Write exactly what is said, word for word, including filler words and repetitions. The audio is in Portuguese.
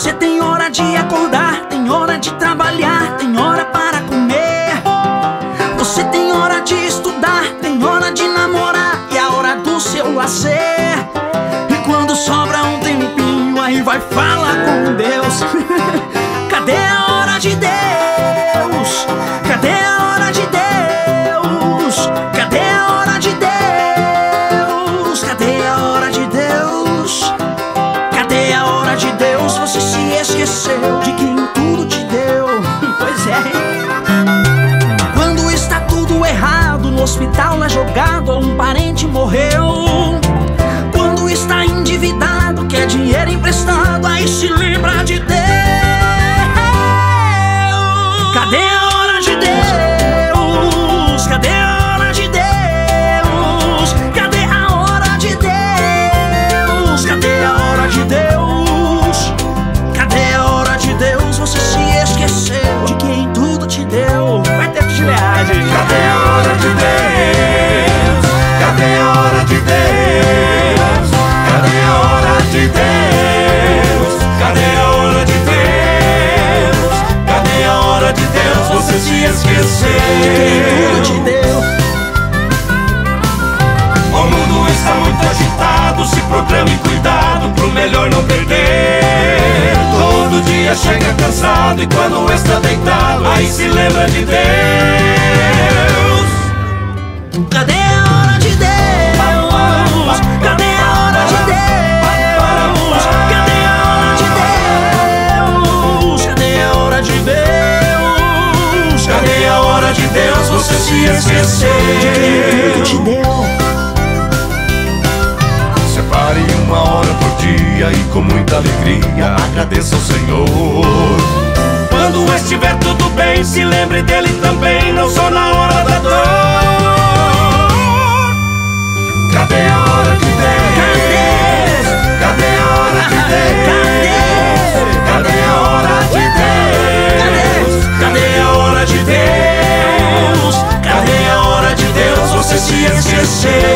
Você tem hora de acordar, tem hora de trabalhar, tem hora para comer. Você tem hora de estudar, tem hora de namorar e a hora do seu lazer. E quando sobra um tempinho, aí vai falar com Deus. Cadê a hora de Deus? Cadê a hora de Deus? Cadê a hora de Deus? Cadê a hora de Deus? Cadê a hora de Deus? Você se esqueceu de quem tudo te deu. Pois é. Quando está tudo errado, no hospital é jogado ou um parente morreu. Quando está endividado, quer dinheiro emprestado, aí se lembra de Deus. Cadê a hora de Deus? Cadê a hora de Deus? Cadê a hora de Deus? Cadê a hora de Deus? Cadê a hora de Deus? Você se esqueceu de quem tudo te deu. Vai ter que te lear, gente. Cadê a hora de Deus? Cadê a hora de Deus? Cadê a hora de Deus? Cadê a hora de Deus? Cadê a hora de Deus? Você se esqueceu de quem tudo te deu. O mundo está muito agitado, se programe, cuidado pro melhor não perder. Todo dia chega cansado e quando está deitado, aí se lembra de Deus. Cadê a hora de Deus? Cadê a hora de Deus? Cadê a hora de Deus? Cadê a hora de Deus? Cadê a hora de Deus? Você se esqueceu de quem tudo te deu. Separe uma hora por dia e com muita alegria agradeça ao Senhor. Quando estiver tudo bem, se lembre dele também, não só na hora da dor. Cadê a hora de Deus? Cadê a hora de Deus? Cadê a hora de Deus? Cadê a hora de Deus? Cadê a hora de Deus? Você se esqueceu